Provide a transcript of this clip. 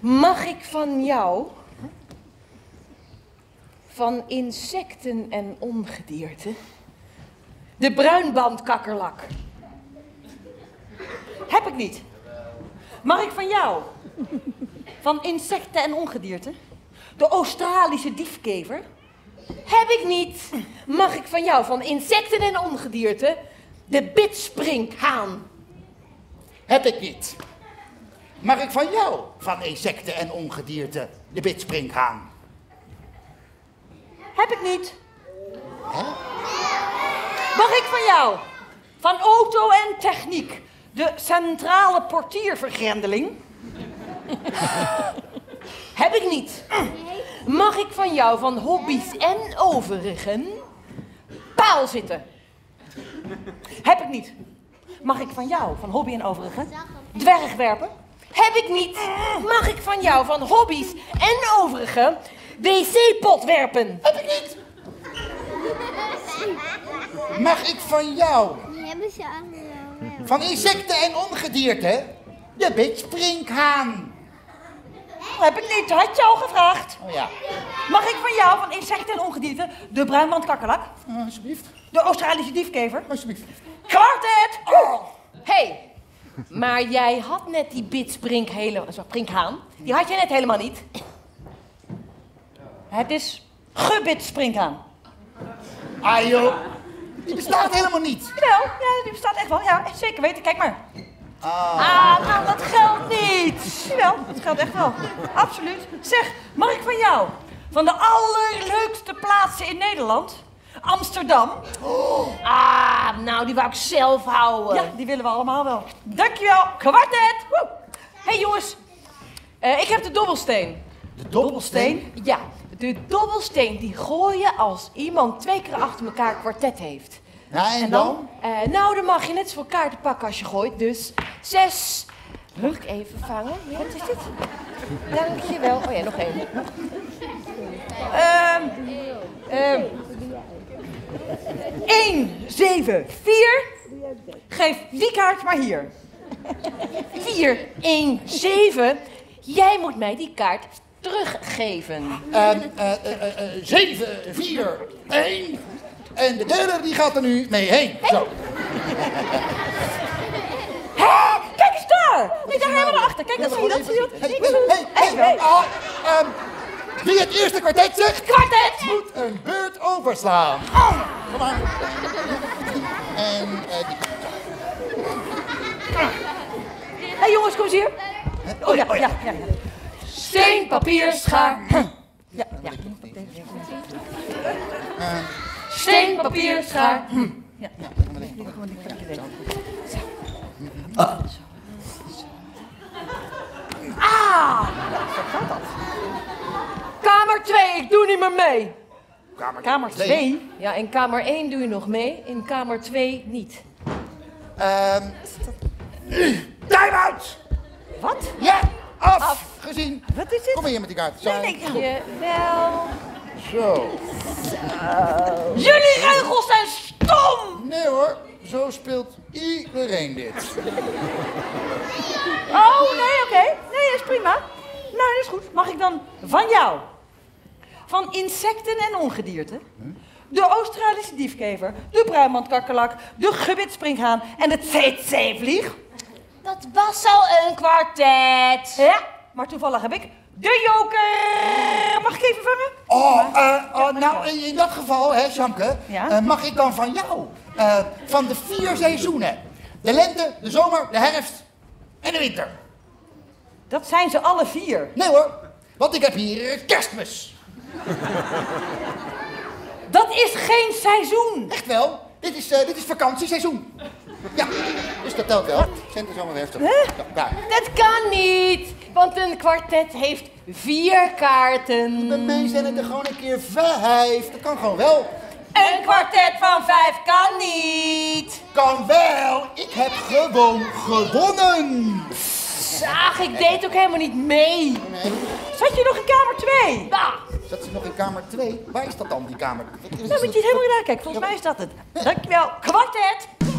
Mag ik van jou, van insecten en ongedierte, de bruinbandkakkerlak? Heb ik niet. Mag ik van jou, van insecten en ongedierte, de Australische diefkever? Heb ik niet. Mag ik van jou, van insecten en ongedierte, de bitsprinkhaan? Heb ik niet. Mag ik van jou, van insecten en ongedierte, de bitsprinkhaan? Heb ik niet. Mag ik van jou, van auto en techniek, de centrale portiervergrendeling? Heb ik niet. Mag ik van jou, van hobby's en overigen, paal zitten? Heb ik niet. Mag ik van jou, van hobby en overigen, dwergwerpen? Heb ik niet. Mag ik van jou, van hobby's en overigen, wc-pot werpen? Heb ik niet. Mag ik van jou, Die hebben ze allemaal. van insecten en ongedierte, de bitsprinkhaan? Heb ik niet. Had je al gevraagd. Oh ja. Mag ik van jou, van insecten en ongedierte, de bruinbandkakkerlak, Alsjeblieft. de Australische diefkever, Alsjeblieft. kwartet? Hey, maar jij had net die bitsprinkhaan. Die had je net helemaal niet. Het is gebitspringhaan. Ah joh, die bestaat helemaal niet. Jawel, ja, die bestaat echt wel. Ja, zeker weten. Kijk maar. Nou, dat geldt niet. Jawel, dat geldt echt wel. Absoluut. Zeg, mag ik van jou, van de allerleukste plaatsen in Nederland, Amsterdam? Nou, die wou ik zelf houden. Ja, die willen we allemaal wel. Dankjewel, kwartet. Woe. Hey jongens, ik heb de dobbelsteen. De dobbelsteen? Ja, de dobbelsteen die gooi je als iemand 2 keer achter elkaar kwartet heeft. Ja, en dan? Nou, dan mag je net zoveel kaarten pakken als je gooit. Dus 6. Mag ik even vangen? Wat is dit? Dankjewel. Oh ja, nog één. 1, 7, 4. Geef die kaart maar hier. 4, 1, 7. Jij moet mij die kaart teruggeven. 7, 4, 1. En de derde die gaat er nu mee heen. Zo. Hé, kijk eens daar! Nee, daar helemaal naar achter. Kijk, dat zie je, dat zie je. Hey. Wie het eerste kwartet zegt, Kwartet! moet een beurt overslaan. Kom maar. En die. Hé jongens, kom eens hier. Oh ja. Steen, papier, schaar. Ja. Steen, papier, schaar. Ja. Zo gaat dat. Kamer 2, ik doe niet meer mee. Kamer 2? Ja, in kamer 1 doe je nog mee, in kamer 2 niet. Time out! Wat? Ja, afgezien. Wat is dit? Kom maar hier met die kaart. Zo. Jawel. Zo. Jullie regels zijn stom! Nee hoor, zo speelt iedereen dit. Oh, nee, oké. Nee, dat is prima. Nou, dat is goed. Mag ik dan van jou, van insecten en ongedierte, de Australische diefkever, de bruinbandkakkerlak, de gebitspringhaan en de tsetse-vlieg? Dat was al een kwartet. Ja, maar toevallig heb ik de joker. Mag ik even vangen? Nou, in dat geval, hè, Sjanke, Ja? mag ik dan van jou, van de 4 seizoenen, de lente, de zomer, de herfst en de winter. Dat zijn ze alle 4. Nee hoor, want ik heb hier Kerstmis. Dat is geen seizoen. Echt wel, dit is vakantieseizoen. Ja, dus dat telt wel. Lente, zomer, herfst. Ja, klaar. Dat kan niet, want een kwartet heeft 4 kaarten. Bij mij zijn het er gewoon een keer 5. Dat kan gewoon wel. Een kwartet van 5 kan niet. Kan wel, ik heb gewoon gewonnen. Ach, ik deed ook helemaal niet mee. Nee. Zat je nog in kamer 2? Bah. Zat ze nog in kamer 2? Waar is dat dan, die kamer? Dan moet je het helemaal naar kijken. Volgens mij is dat het. Dankjewel. Kwartet.